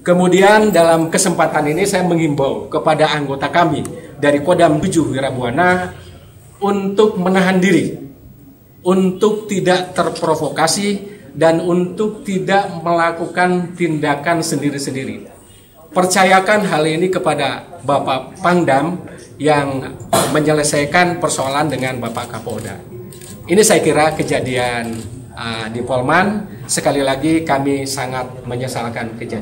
Kemudian dalam kesempatan ini saya menghimbau kepada anggota kami dari Kodam 7 Wirabuana untuk menahan diri, untuk tidak terprovokasi, dan untuk tidak melakukan tindakan sendiri-sendiri. Percayakan hal ini kepada Bapak Pangdam yang menyelesaikan persoalan dengan Bapak Kapolda. Ini saya kira kejadian di Polman. Sekali lagi kami sangat menyesalkan kejadian.